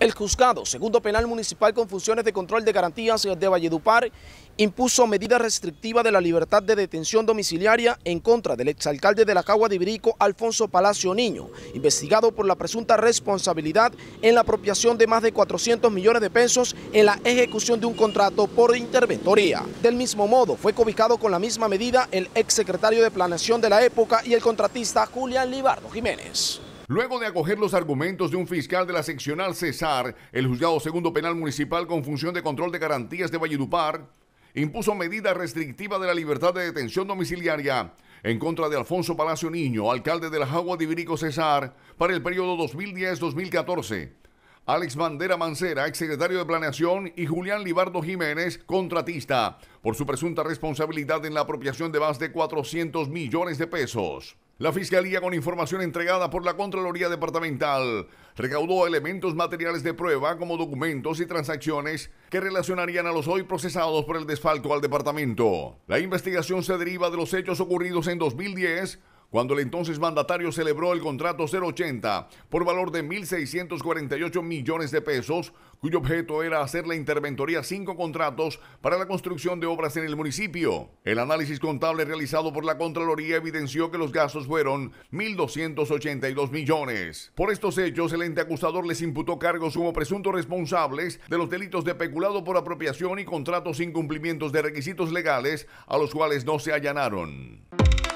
El juzgado segundo penal municipal con funciones de control de garantías de Valledupar impuso medida restrictiva de la libertad de detención domiciliaria en contra del exalcalde de La Jagua de Ibirico, Alfonso Palacio Niño, investigado por la presunta responsabilidad en la apropiación de más de 400 millones de pesos en la ejecución de un contrato por interventoría. Del mismo modo, fue cobijado con la misma medida el exsecretario de Planeación de la época y el contratista Julián Libardo Jiménez. Luego de acoger los argumentos de un fiscal de la seccional Cesar, el juzgado segundo penal municipal con función de control de garantías de Valledupar impuso medida restrictiva de la libertad de detención domiciliaria en contra de Alfonso Palacio Niño, alcalde de La Jagua de Ibirico Cesar, para el periodo 2010-2014. Alex Bandera Mancera, exsecretario de Planeación, y Julián Libardo Jiménez, contratista, por su presunta responsabilidad en la apropiación de más de 400 millones de pesos. La Fiscalía, con información entregada por la Contraloría Departamental, recaudó elementos materiales de prueba como documentos y transacciones que relacionarían a los hoy procesados por el desfalco al departamento. La investigación se deriva de los hechos ocurridos en 2010, cuando el entonces mandatario celebró el contrato 080 por valor de 1.648 millones de pesos, cuyo objeto era hacer la interventoría 5 contratos para la construcción de obras en el municipio. El análisis contable realizado por la Contraloría evidenció que los gastos fueron 1.282 millones. Por estos hechos, el ente acusador les imputó cargos como presuntos responsables de los delitos de peculado por apropiación y contratos sin cumplimientos de requisitos legales, a los cuales no se allanaron.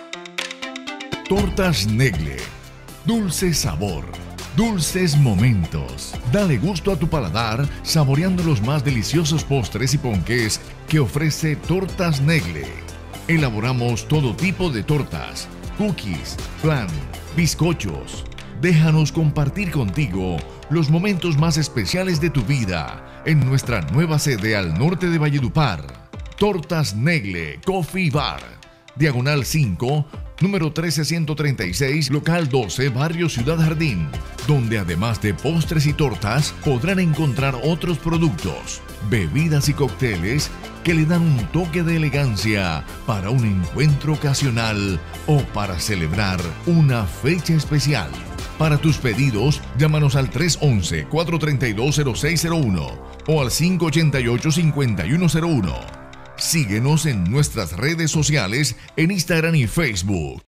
Tortas Negle. Dulce sabor. Dulces momentos. Dale gusto a tu paladar saboreando los más deliciosos postres y ponqués que ofrece Tortas Negle. Elaboramos todo tipo de tortas, cookies, flan, bizcochos. Déjanos compartir contigo los momentos más especiales de tu vida en nuestra nueva sede al norte de Valledupar. Tortas Negle Coffee Bar. Diagonal 5, número 13136, local 12, barrio Ciudad Jardín, donde además de postres y tortas podrán encontrar otros productos, bebidas y cócteles que le dan un toque de elegancia para un encuentro ocasional o para celebrar una fecha especial. Para tus pedidos, llámanos al 311-432-0601 o al 588-5101. Síguenos en nuestras redes sociales en Instagram y Facebook.